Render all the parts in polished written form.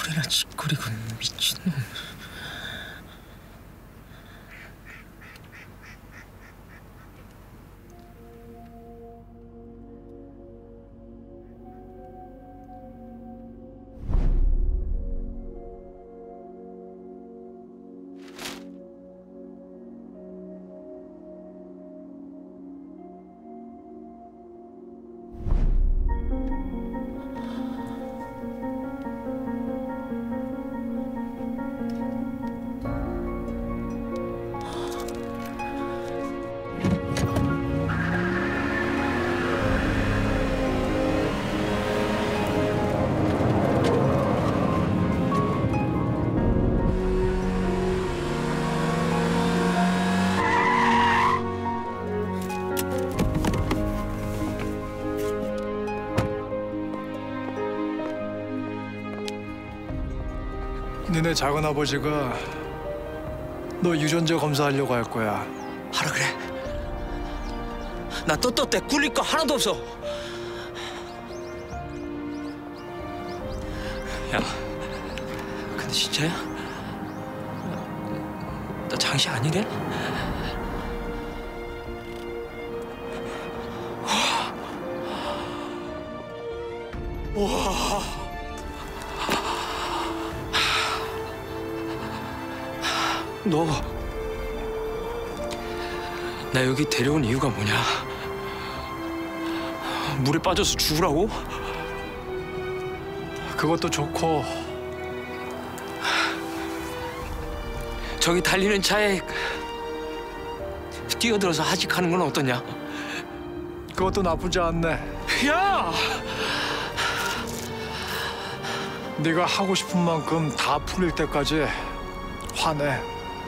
고개나 짓거리고 미친놈. 니네 작은아버지가 너 유전자 검사하려고 할 거야. 하라 그래. 나 떳떳해. 굴릴 거 하나도 없어. 야, 근데 진짜야? 나 장시 아니래? 와. 너, 나 여기 데려온 이유가 뭐냐? 물에 빠져서 죽으라고? 그것도 좋고 저기 달리는 차에 뛰어들어서 하직하는 건 어떠냐? 그것도 나쁘지 않네. 야! 네가 하고 싶은 만큼 다 풀릴 때까지 화내.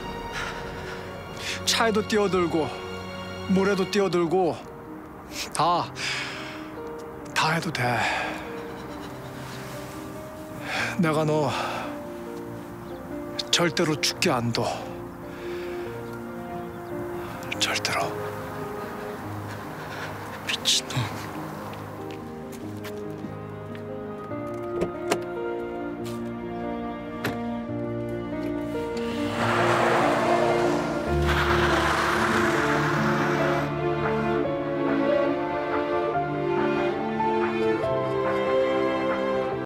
차에도 뛰어들고 물에도 뛰어들고 다 해도 돼. 내가 너 절대로 죽게 안 둬. 절대로. 미친놈.